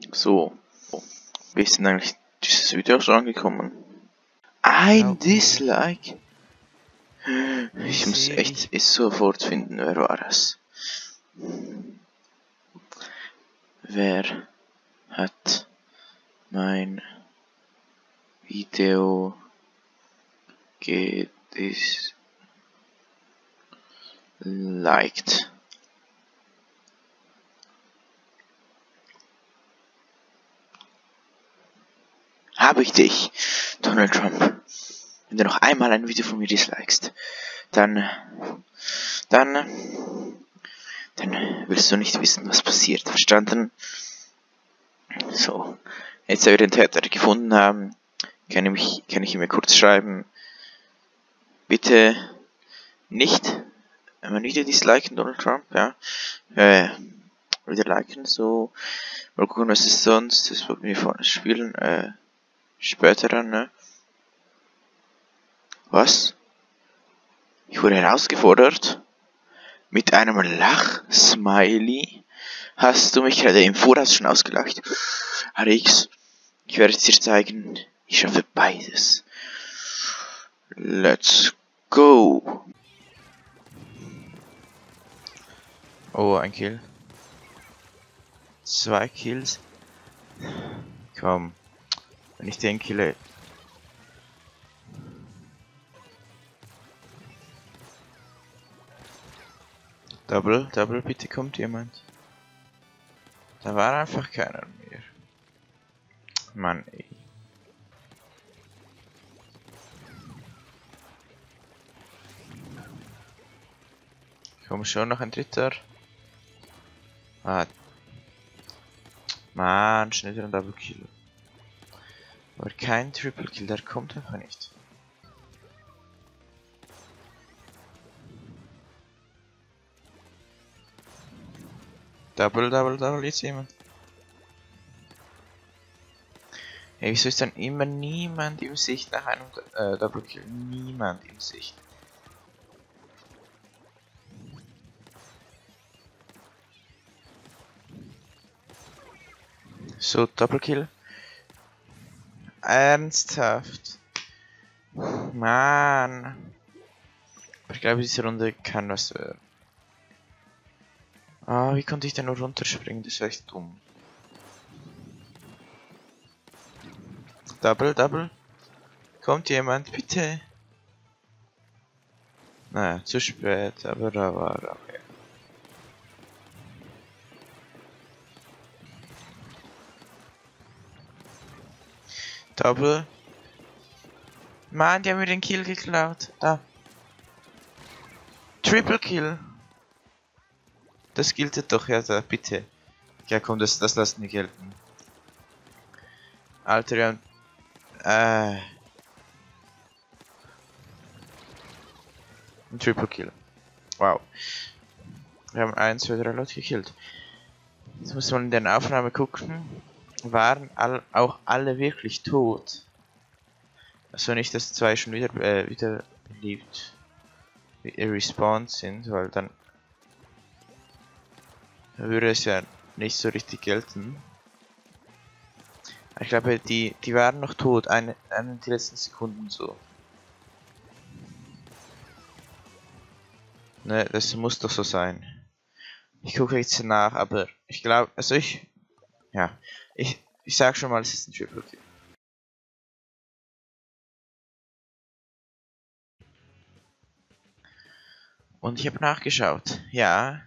So, wie ist denn eigentlich dieses Video schon angekommen? Ein Dislike? Ich muss echt sofort finden, wer war das? Wer hat mein Video gedisliked? Habe ich dich, Donald Trump. Wenn du noch einmal ein Video von mir dislikest, dann willst du nicht wissen, was passiert. Verstanden? So, jetzt da wir den Täter gefunden haben, kann ich ihm kurz schreiben, bitte nicht mein Video disliken, Donald Trump, ja. Wieder liken, so. Mal gucken, was ist sonst. Das wollten wir vorne spielen, später dann, ne? Was? Ich wurde herausgefordert mit einem Lach-Smiley. Hast du mich gerade im Voraus schon ausgelacht? Arix, ich werde es dir zeigen. Ich schaffe beides. Let's go. Oh, ein Kill. 2 Kills. Komm. Wenn ich den kille. Double, bitte kommt jemand. Da war einfach keiner mehr. Mann, ey. Komm schon, noch ein dritter. Ah. Mann, schnell wieder ein Double Kill. Aber kein Triple Kill, der kommt einfach nicht. Double, jetzt jemand. Ey, wieso ist dann immer niemand im Sicht nach einem Double Kill? Niemand im Sicht. So, Double Kill. Ernsthaft. Mann. Ich glaube, diese Runde kann was werden. Ah, wie konnte ich denn nur runterspringen? Das war echt dumm. Double. Kommt jemand, bitte? Naja, zu spät, aber da war er. Okay. Double. Mann, die haben mir den Kill geklaut. Da. Triple Kill. Das gilt doch, ja, da, bitte. Ja, komm, das lassen wir gelten. Alter, wir haben... ein Triple Kill. Wow. Wir haben 1, 2, 3 Leute gekillt. Jetzt muss man in der Aufnahme gucken. Waren auch alle wirklich tot? Also nicht, dass 2 schon wieder belebt respawned sind, weil dann würde es ja nicht so richtig gelten. Ich glaube, die waren noch tot, die letzten Sekunden so. Ne, das muss doch so sein. Ich gucke jetzt nach, aber ich glaube, also ich sag schon mal, es ist ein Triple Kill. Und ich habe nachgeschaut. Ja,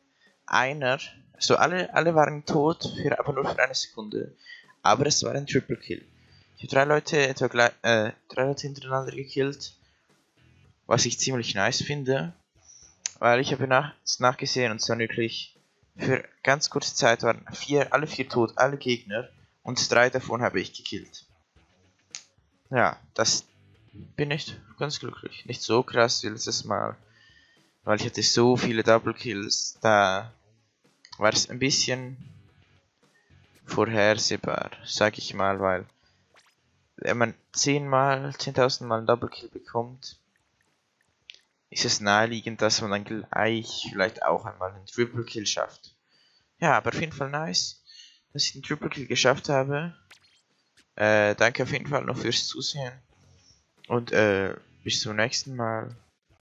alle waren tot, aber nur für eine Sekunde. Aber es war ein Triple Kill. Ich habe 3 Leute 3 Leute hintereinander gekillt, was ich ziemlich nice finde, weil ich habe nachgesehen und es waren wirklich für ganz kurze Zeit waren alle 4 tot, alle Gegner, und 3 davon habe ich gekillt. Ja, das bin ich ganz glücklich. Nicht so krass wie letztes Mal, weil ich hatte so viele Double Kills, da war es ein bisschen vorhersehbar, sag ich mal, weil wenn man 10.000 Mal einen Double Kill bekommt, ist es naheliegend, dass man dann gleich vielleicht auch einmal einen Triple Kill schafft. Ja, aber auf jeden Fall nice. dass ich den Triple Kill geschafft habe. Danke auf jeden Fall noch fürs Zusehen. Und bis zum nächsten Mal.